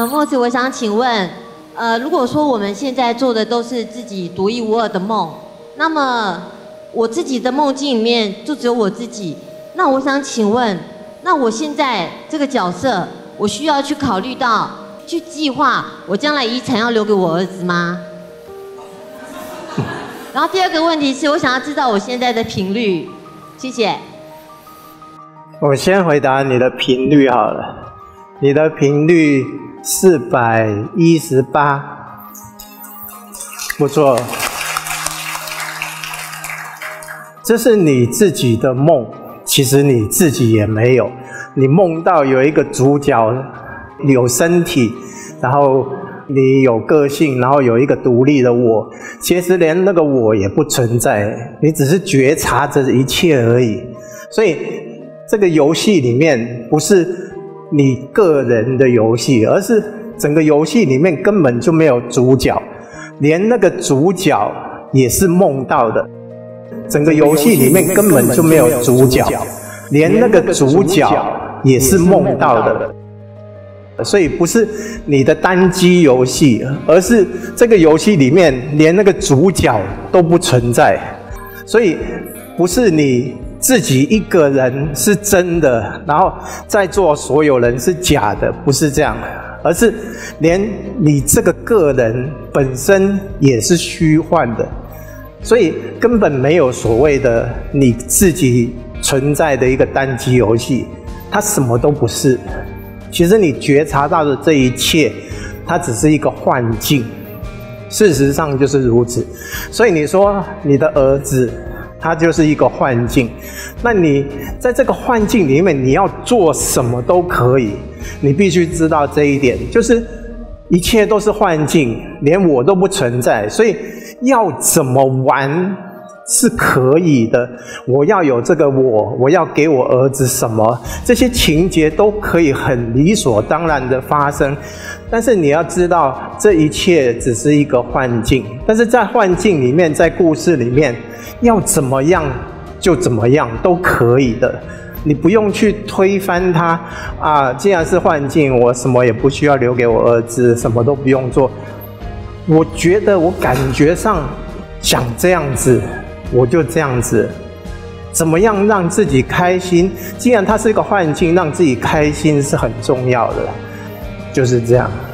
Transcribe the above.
孟子，我想请问，如果说我们现在做的都是自己独一无二的梦，那么我自己的梦境里面就只有我自己。那我想请问，那我现在这个角色，我需要去考虑到、去计划我将来遗产要留给我儿子吗？然后第二个问题是我想要知道我现在的频率，谢谢。 我先回答你的频率好了，你的频率418，不错。这是你自己的梦，其实你自己也没有。你梦到有一个主角，有身体，然后你有个性，然后有一个独立的我，其实连那个我也不存在，你只是觉察着一切而已。所以这个游戏里面不是你个人的游戏，而是整个游戏里面根本就没有主角，连那个主角也是梦到的。整个游戏里面根本就没有主角，连那个主角也是梦到的。所以不是你的单机游戏，而是这个游戏里面连那个主角都不存在。所以不是你自己一个人是真的，然后在座所有人是假的，不是这样，而是连你这个个人本身也是虚幻的。所以根本没有所谓的你自己存在的一个单机游戏，它什么都不是。其实你觉察到的这一切，它只是一个幻境，事实上就是如此。所以你说你的儿子他就是一个幻境，那你在这个幻境里面你要做什么都可以，你必须知道这一点，就是一切都是幻境，连我都不存在。所以要怎么玩是可以的，我要有这个我要给我儿子什么，这些情节都可以很理所当然的发生。但是你要知道这一切只是一个幻境，但是在幻境里面，在故事里面要怎么样就怎么样都可以的，你不用去推翻它啊！既然是幻境，我什么也不需要留给我儿子，什么都不用做。我觉得我感觉上想这样子，我就这样子。怎么样让自己开心？既然它是一个幻境，让自己开心是很重要的，就是这样。